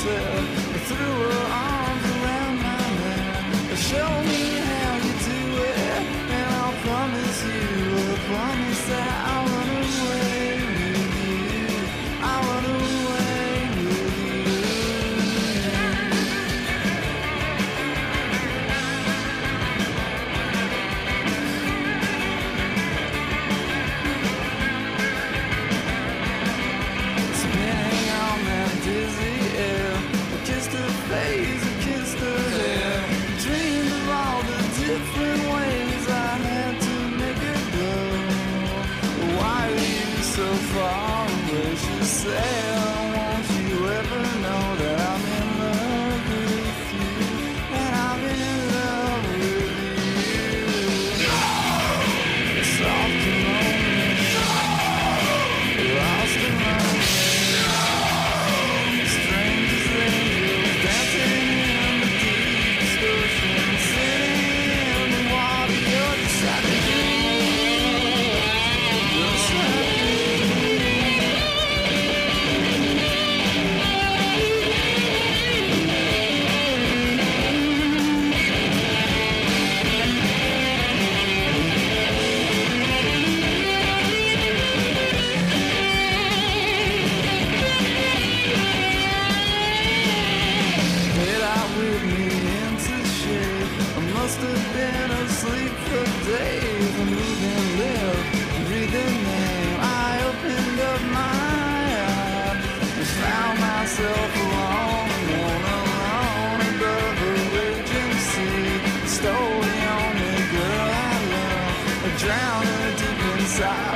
herself, threw her arms around my neck. Show me how you do it, and I'll promise you, I promise that I'll run away with you. I'll run away with you. Spinning on that dizzy air, I kissed her face, I kissed her hair, dreamed of all the different ways I had to make it go. Why are you so far away? She said, won't you ever know that I'm in love with you, and I'm in love with you. Soft and lonely, lost and lonely, strangers angels dancing in the deepest ocean, sitting in the water, you're just happy. Just happy. Get out with me into shade. I must have been asleep for days. I'm moving left, breathing name. I opened up my eyes and found myself alone above a raging sea. Stole the only girl I love, I drowned her deep inside.